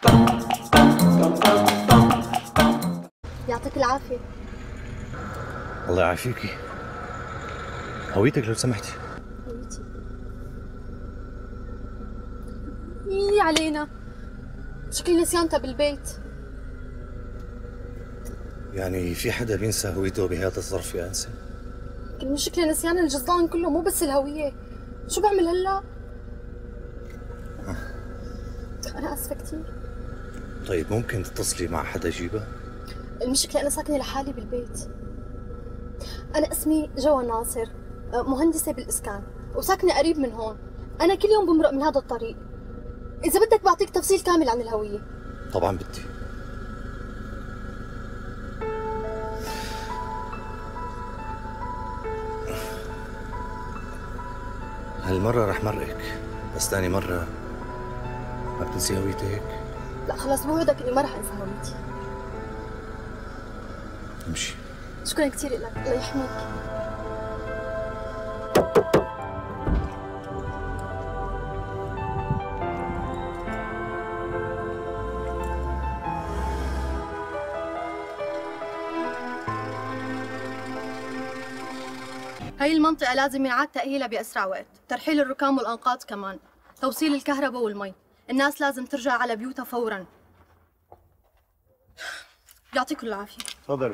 يعطيك العافية. الله يعافيكي. هويتك لو سمحتي. هويتي؟ يي علينا، شكلي نسيانتها بالبيت. يعني في حدا بينسى هويته بهذا الظرف يا أنسة؟ المشكلة نسيان الجزدان كله، مو بس الهوية. شو بعمل هلا؟ أنا آسفة كثير. طيب ممكن تتصلي مع حدا يجيبها؟ المشكلة أنا ساكنة لحالي بالبيت. أنا اسمي جوا ناصر، مهندسة بالإسكان، وساكنة قريب من هون. أنا كل يوم بمرق من هذا الطريق. إذا بدك بعطيك تفصيل كامل عن الهوية. طبعا بدي. هالمرة رح مرقك، بس ثاني مرة ما بتنسي هويتك؟ لا خلاص بوعدك إني ما رح أنسى هويتي. امشي. شكرا كثير لك، الله يحميك. هاي المنطقة لازم ينعاد تأهيلها بأسرع وقت، ترحيل الركام والأنقاض كمان، توصيل الكهرباء والمي، الناس لازم ترجع على بيوتها فوراً. يعطيكم العافية. تفضلي.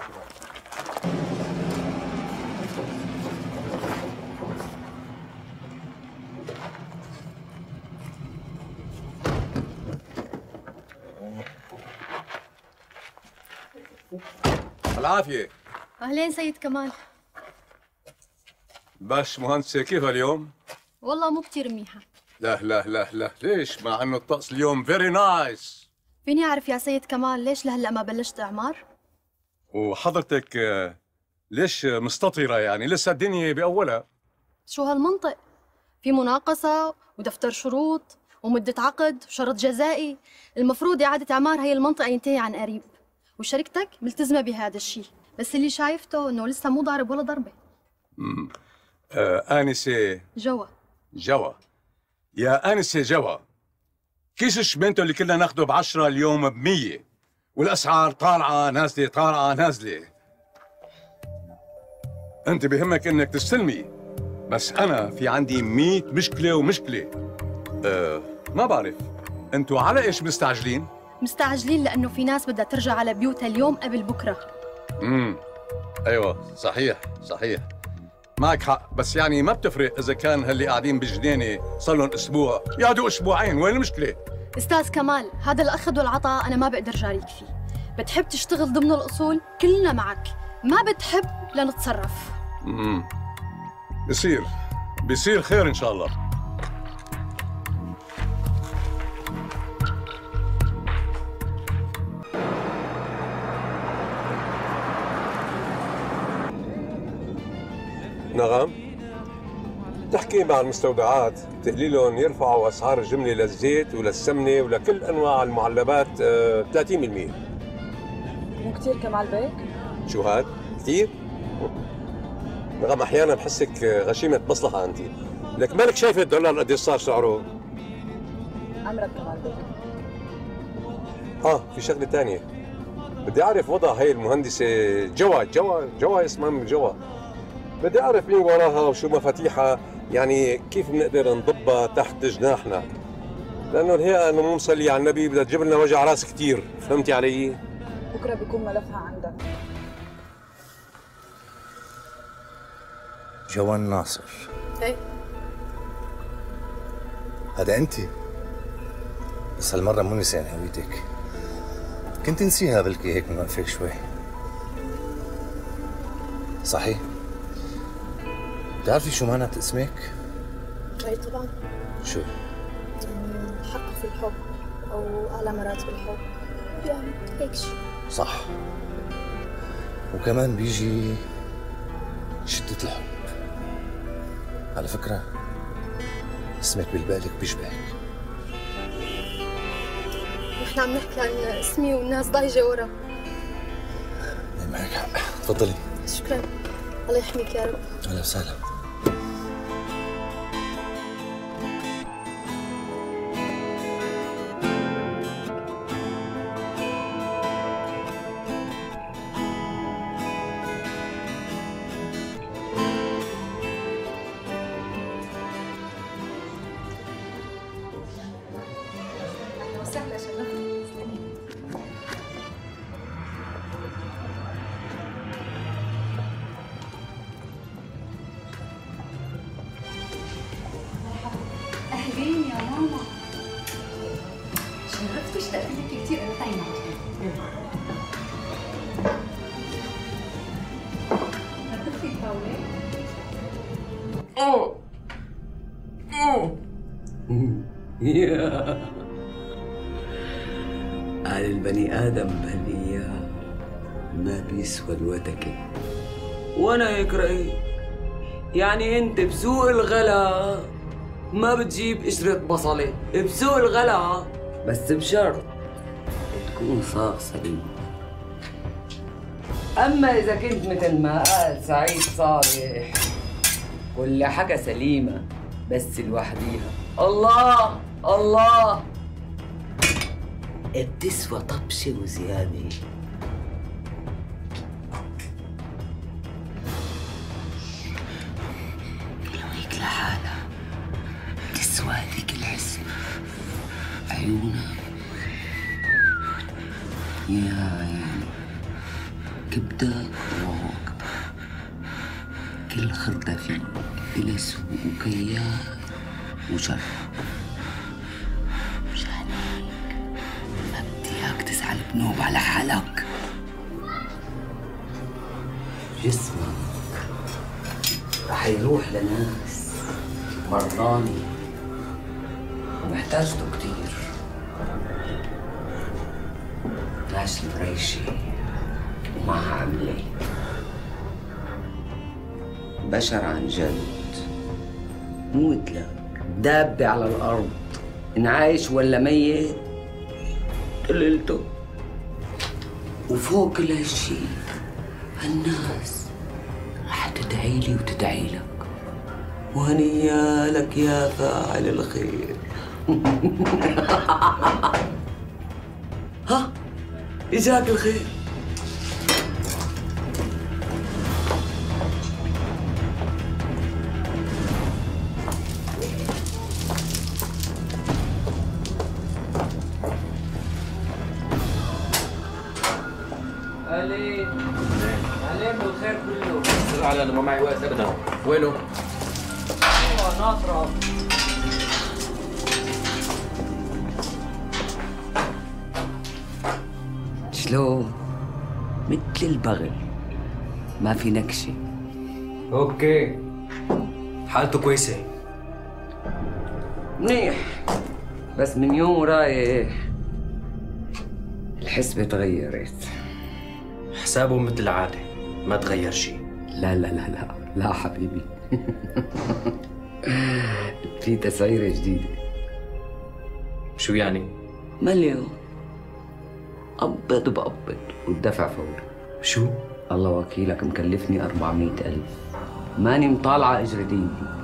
العافية. أهلين سيد كمال. باش مهندسة، كيف اليوم؟ والله مو كتير منيحة. لا ليش؟ مع انه الطقس اليوم فيري نايس. فيني أعرف يا سيد كمال ليش لهلأ ما بلشت إعمار؟ وحضرتك ليش مستطرة؟ يعني لسه الدنيا بأولها. شو هالمنطق؟ في مناقصة ودفتر شروط ومدة عقد وشرط جزائي. المفروض إعادة إعمار هي المنطقة ينتهي عن قريب، وشركتك ملتزمة بهذا الشيء، بس اللي شايفته إنه لسه مو ضارب ولا ضربة. آنسة جوا يا آنسة جوا، كيس الشمنتو اللي كنا ناخده ب10 اليوم ب100، والأسعار طالعة نازلة طالعة نازلة. أنت بهمك إنك تستلمي، بس أنا في عندي 100 مشكلة ومشكلة. ما بعرف أنتوا على إيش مستعجلين؟ مستعجلين لأنه في ناس بدها ترجع على بيوتها اليوم قبل بكرة. أيوة صحيح معك حق، بس يعني ما بتفرق إذا كان هاللي قاعدين بالجنينة صار لهم أسبوع يقعدوا أسبوعين، وين المشكلة؟ أستاذ كمال، هذا الأخذ والعطاء أنا ما بقدر جاريك فيه. بتحب تشتغل ضمن الأصول كلنا معك، ما بتحب لنتصرف. بيصير خير إن شاء الله. نعم، تحكي مع المستودعات تقلي لهم يرفعوا أسعار الجملة للزيت وللسمنة ولكل أنواع المعلبات 30%. مو كتير كمال بيك؟ شو هاد؟ كتير؟ نعم، أحيانا بحسك غشيمة مصلحة أنت، لك مالك شايفة الدولار قد صار سعره؟ أمرك كمال بيك. في شغلة تانية، بدي أعرف وضع هي المهندسة جوا اسمها جوا. بدي أعرف مين وراها وشو مفاتيحها، يعني كيف بنقدر نضبها تحت جناحنا، لأنه الهيئة إنه مو مصلي على النبي بدها تجيب لنا وجع راس كثير، فهمتي علي؟ بكرة بيكون ملفها عندك. جوان ناصر. ايه هذا أنت؟ بس هالمرة مو نسيان هويتك، كنت نسيها بلكي هيك موقفك شوي. صحيح؟ بتعرفي شو معنى اسمك؟ ايه طبعا. شو؟ حق في الحب أو أعلى مراتب الحب، يعني هيك شيء. صح، وكمان بيجي شدة الحب. على فكرة اسمك بالبالك بيشبهك. نحن عم نحكي عن اسمي والناس ضايجة ورا. معك حق، تفضلي. شكرا، الله يحميك يا رب. أهلا وسهلا. وسهلا شرفتي. أهلين يا ماما. شرفتي، اشتقت لك كثير. أنا تعي معك. هتطفي الطاولة؟ يا على البني آدم بهالأيام ما بيسوى الوتكة. وأنا هيك رأيي. يعني أنت بسوق الغلا ما بتجيب قشرة بصلة، بسوق الغلا بس بشرط تكون صاغ سليم. أما إذا كنت مثل ما قال سعيد صالح كل حاجة سليمة بس لوحديها، الله الله بتسوى طبشة وزيادة. لو هيك لحالها بتسوى هذيك العزمة، عيونها يا عيني كبدة وعقبة، كل خردة فيه إلى سوق وكيان وشرف. مش عليك ما بدي اياك تزعل بنوب على حالك. جسمك رح يروح لناس مرضاني ومحتاجته كتير، ناس مريشة ومعها عملة، بشر عن جد مو مثلك دابة على الأرض، إن عايش ولا ميت قللته. وفوق كل هالشي هالناس رح تدعي لي وتدعي لك، وهنيا لك يا فاعل الخير. ها إجاك الخير. عليك بالخير كله. سر على انا ما معي وقت ابدا. وينه؟ والله ناطرة. شلون؟ مثل البغل ما في نكشة. اوكي حالته كويسة منيح، بس من يوم ورايح الحسبة تغيرت. حسابه مثل العادة ما تغير شيء. لا لا لا لا لا حبيبي. في تسعيرة جديدة. شو يعني؟ مليون قبض بقبض والدفع فوري. شو؟ الله وكيلك مكلفني 400,000، ماني مطالعة اجر ديني.